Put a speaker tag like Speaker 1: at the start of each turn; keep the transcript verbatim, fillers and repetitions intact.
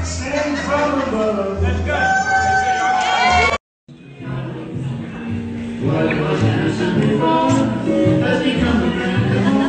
Speaker 1: Sing from above.
Speaker 2: That's good.
Speaker 3: What was innocent before has become a grand